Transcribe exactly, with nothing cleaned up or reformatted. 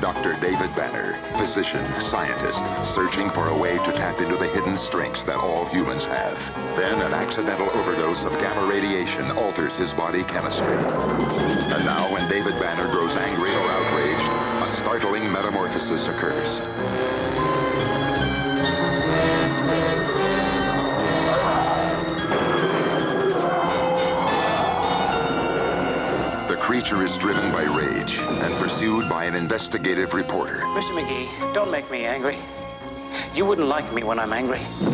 Doctor David Banner, physician, scientist, searching for a way to tap into the hidden strengths that all humans have. Then an accidental overdose of gamma radiation alters his body chemistry. And now when David Banner grows angry or outraged, a startling metamorphosis occurs. The creature is driven by rage and pursued by an investigative reporter. Mister McGee, don't make me angry. You wouldn't like me when I'm angry.